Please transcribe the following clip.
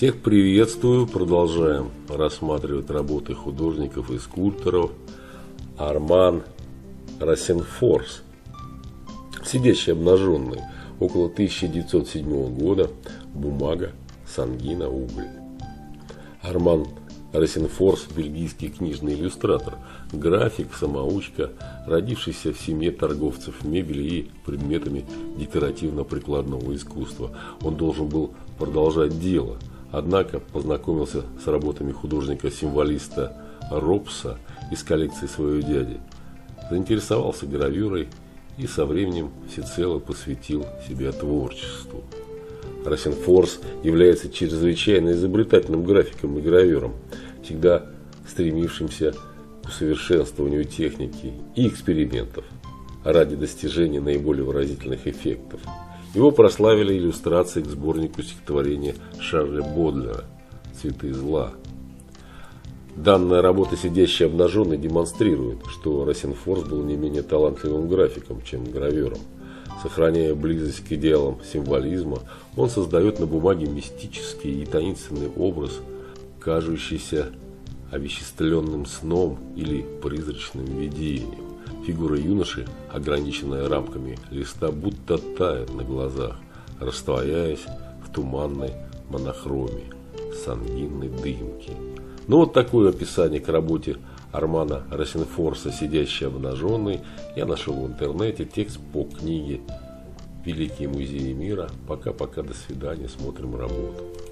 Всех приветствую! Продолжаем рассматривать работы художников и скульпторов. Арман Рассенфорс. Сидящий обнаженный. Около 1907 года. Бумага, сангина, уголь. Арман Рассенфорс – бельгийский книжный иллюстратор, график, самоучка, родившийся в семье торговцев мебели и предметами декоративно-прикладного искусства. Он должен был продолжать дело, однако познакомился с работами художника-символиста Робса из коллекции своего дяди, заинтересовался гравюрой и со временем всецело посвятил себя творчеству. Рассенфорс является чрезвычайно изобретательным графиком и гравером, всегда стремившимся к усовершенствованию техники и экспериментов ради достижения наиболее выразительных эффектов. Его прославили иллюстрации к сборнику стихотворения Шарля Бодлера «Цветы зла». Данная работа «Сидящий обнаженный» демонстрирует, что Рассенфорс был не менее талантливым графиком, чем гравером. Сохраняя близость к идеалам символизма, он создает на бумаге мистический и таинственный образ, кажущийся овеществленным сном или призрачным видением. Фигура юноши, ограниченная рамками листа, будто тает на глазах, растворяясь в туманной монохромии сангинной дымки. Ну вот такое описание к работе Армана Рассенфорса «Сидящий обнаженный» я нашел в интернете. Текст по книге «Великие музеи мира». Пока-пока, до свидания, смотрим работу.